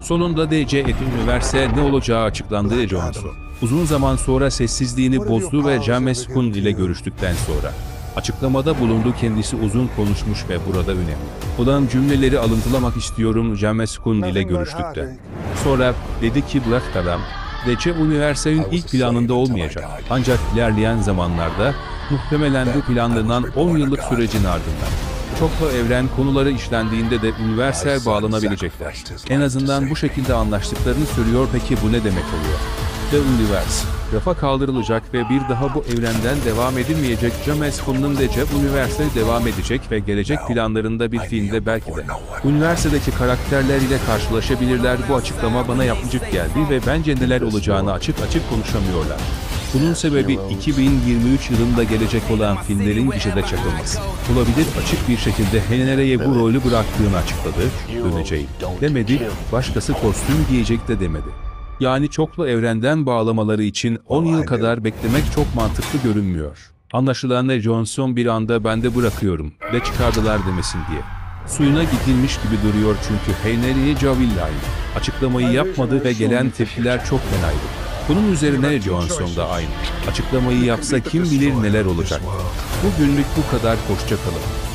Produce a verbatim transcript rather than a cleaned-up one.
Sonunda D C Universe ne olacağı açıklandı. Johnson uzun zaman sonra sessizliğini bozdu ve James Gunn ile görüştükten sonra açıklamada bulundu. Kendisi uzun konuşmuş ve burada önemli olan cümleleri alıntılamak istiyorum. James Gunn ile görüştükten sonra dedi ki Black Adam D C Universe'in ilk planında olmayacak. Ancak ilerleyen zamanlarda muhtemelen bu planlanan on yıllık sürecin ardından çoklu evren konuları işlendiğinde de Universe'e bağlanabilecekler. En azından bu şekilde anlaştıklarını söylüyor. Peki bu ne demek oluyor? The Universe rafa kaldırılacak ve bir daha bu evrenden devam edilmeyecek. James Gunn'un D C Universe'e devam edecek ve gelecek planlarında bir filmde belki de Universe'deki karakterler ile karşılaşabilirler. Bu açıklama bana yapmacık geldi ve bence neler olacağını açık açık konuşamıyorlar. Bunun sebebi iki bin yirmi üç yılında gelecek olan filmlerin gişede çakılması olabilir. Açık bir şekilde Henry'e bu rolü bıraktığını açıkladı. Döneceğim demedi, başkası kostüm giyecek de demedi. Yani çoklu evrenden bağlamaları için on yıl kadar beklemek çok mantıklı görünmüyor. Anlaşılan ne Johnson bir anda ben de bırakıyorum ve çıkardılar demesin diye suyuna gidilmiş gibi duruyor çünkü Henry'e Cavilla'yı açıklamayı yapmadı ve gelen tepkiler çok fenaydı. Bunun üzerine Johnson da aynı açıklamayı yapsa kim bilir neler olacak. Bugünlük bu kadar, hoşça kalın.